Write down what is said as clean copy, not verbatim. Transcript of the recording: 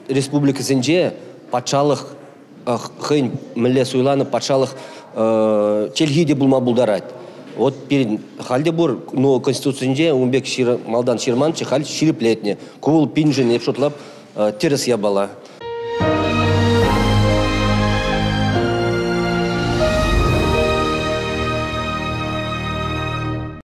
республикасынже патшалық хын міле суйланы патшалық челгиде булма булдарать. Вот перед халде бур, но конституциясынже Умбек малдан Ширманович халь шириплетне. Кул пинжен епшотлап терес ябала.